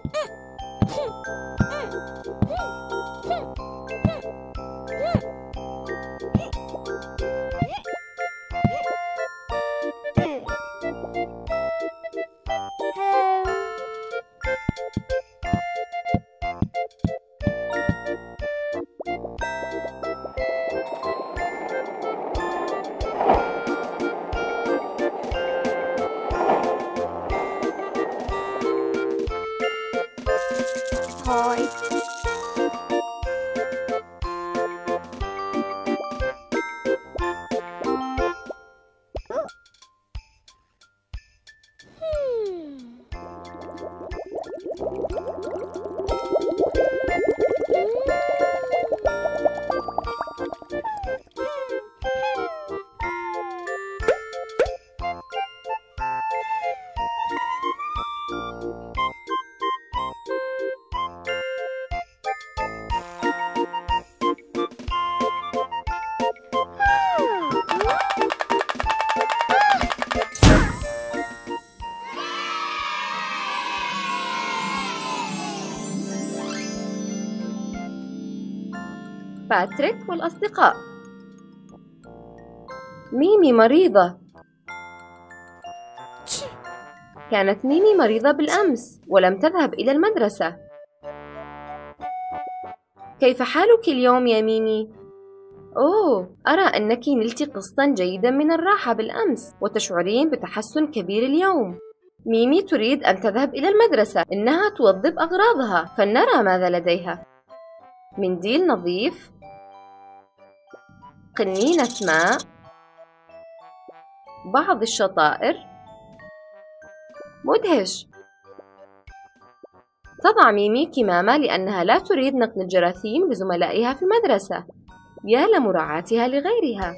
هاي. باتريك والأصدقاء. ميمي مريضة. كانت ميمي مريضة بالأمس ولم تذهب إلى المدرسة. كيف حالك اليوم يا ميمي؟ أوه، أرى أنك نلت قسطا جيدا من الراحة بالأمس وتشعرين بتحسن كبير اليوم. ميمي تريد أن تذهب إلى المدرسة، إنها توظف أغراضها، فلنرى ماذا لديها. منديل نظيف، قنينة ماء، بعض الشطائر. مدهش. تضع ميمي كمامة لأنها لا تريد نقل الجراثيم لزملائها في المدرسة. يا لمراعاتها لغيرها.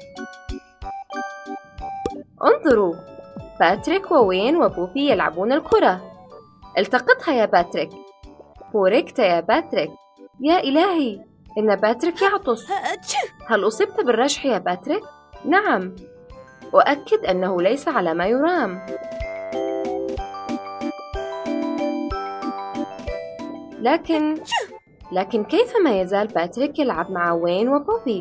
انظروا، باتريك ووين وبوبي يلعبون الكرة. التقطها يا باتريك. بوركت يا باتريك. يا إلهي، إن باتريك يعطس. هل أصبت بالرشح يا باتريك؟ نعم، أؤكد أنه ليس على ما يرام. لكن كيف ما يزال باتريك يلعب مع وين وبوبي؟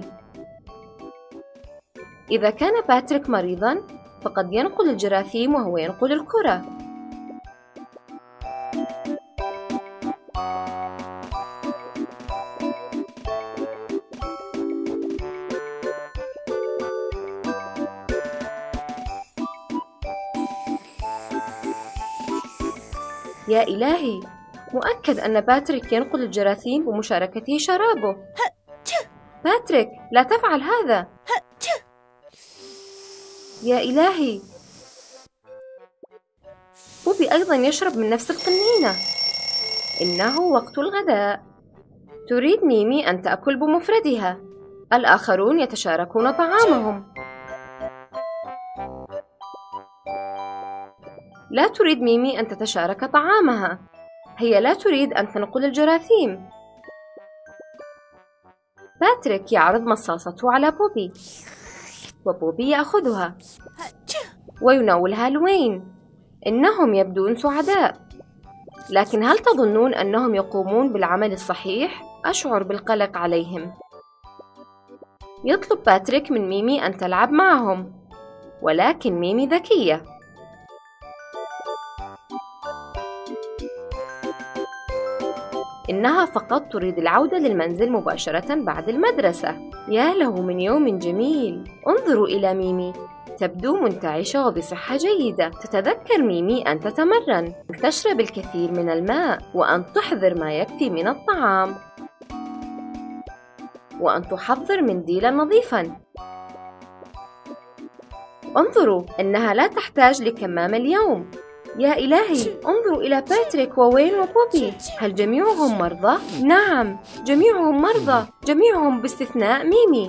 إذا كان باتريك مريضاً فقد ينقل الجراثيم وهو ينقل الكرة. يا إلهي، مؤكد أن باتريك ينقل الجراثيم بمشاركته شرابه. باتريك، لا تفعل هذا. يا إلهي، بوبي أيضا يشرب من نفس القنينة. إنه وقت الغداء. تريد ميمي أن تأكل بمفردها، الآخرون يتشاركون طعامهم. لا تريد ميمي أن تتشارك طعامها، هي لا تريد أن تنقل الجراثيم. باتريك يعرض مصاصته على بوبي، وبوبي يأخذها ويناولها لوين. إنهم يبدون سعداء، لكن هل تظنون أنهم يقومون بالعمل الصحيح؟ أشعر بالقلق عليهم. يطلب باتريك من ميمي أن تلعب معهم، ولكن ميمي ذكية. إنها فقط تريد العودة للمنزل مباشرة بعد المدرسة. يا له من يوم جميل. انظروا إلى ميمي، تبدو منتعشة وبصحة جيدة. تتذكر ميمي أن تتمرن، أن تشرب الكثير من الماء، وأن تحضر ما يكفي من الطعام، وأن تحضر منديلا نظيفا. انظروا، إنها لا تحتاج لكمام اليوم. يا إلهي، انظروا إلى باتريك ووين وبوبي. هل جميعهم مرضى؟ نعم، جميعهم مرضى، جميعهم باستثناء ميمي.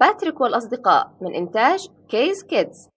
باتريك والأصدقاء من إنتاج كيز كيدز.